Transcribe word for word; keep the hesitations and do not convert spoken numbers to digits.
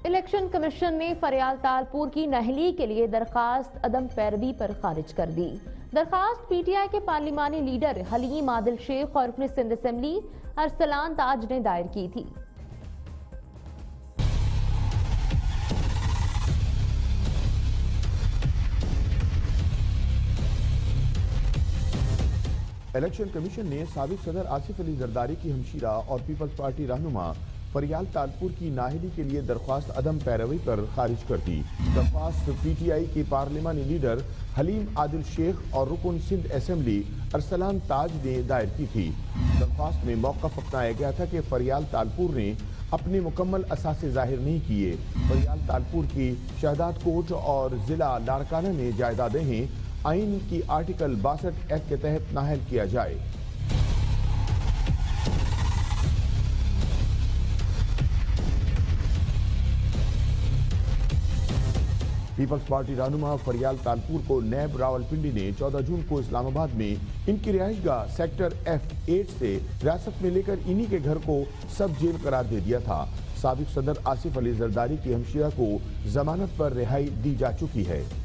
Election commission ने फरियाल तालपुर की नहली के लिए दरखास्त अदम पैरवी पर खारिज कर दी। दरखास्त पीटीआई के पार्लिमानी लीडर हलीम आदिल शेख और अपने सिंध असेंबली अरसलान ताज ने दायर की थी। इलेक्शन कमीशन ने साबिक सदर आसिफ अली जरदारी की हमशीरा और पीपल्स पार्टी रहनुमा फरियाल तालपुर की नाहली के लिए दरख्वास्त अदम पैरवी पर खारिज कर दी। दरख्वास्त पीटीआई के पार्लिमानी लीडर हलीम आदिल शेख और रुकन सिंध असेंबली अरसलान ताज ने दायर की थी। दरख्वास्त में मौक़िफ़ अपनाया गया था कि फरियाल तालपुर ने अपने मुकम्मल असासे जाहिर नहीं किए। फरियाल तालपुर की शहदाद कोट और जिला लाड़काना में जायदादें आइन की आर्टिकल बासठ एक्ट के तहत नाहल किया जाए। पीपल्स पार्टी रहनुमा फरियाल तालपुर को नैब रावलपिंडी ने चौदह जून को इस्लामाबाद में इनकी रिहाइशगाह सेक्टर एफ एट से हिरासत में लेकर इन्हीं के घर को सब जेल करार दे दिया था। साबिक सदर आसिफ अली जरदारी की हमशीरा को जमानत पर रिहाई दी जा चुकी है।